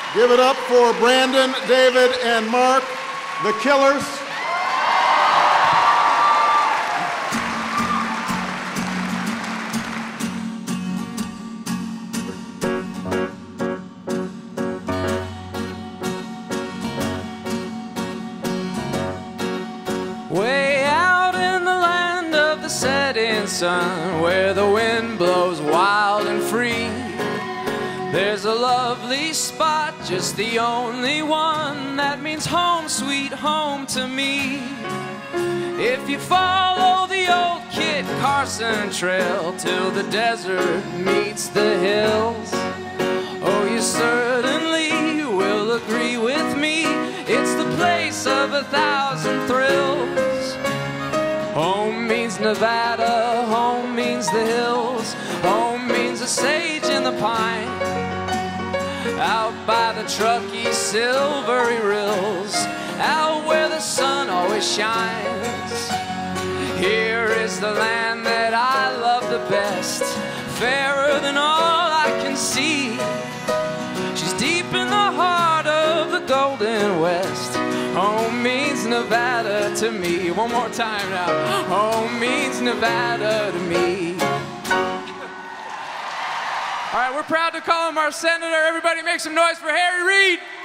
Give it up for Brandon, David, and Mark, the Killers. Way out in the land of the setting sun, where the wind blows wild and free, there's a lovely spot, just the only one that means home, sweet home to me. If you follow the old Kit Carson trail till the desert meets the hills, oh, you certainly will agree with me, it's the place of 1,000 thrills. Home means Nevada, home means the hills, home means the sage and the pine, out by the Truckee silvery rills, out where the sun always shines. Here is the land that I love the best, fairer than all I can see. She's deep in the heart of the Golden West. Home means Nevada to me. One more time now. Home means Nevada to me. All right, we're proud to call him our senator. Everybody make some noise for Harry Reid.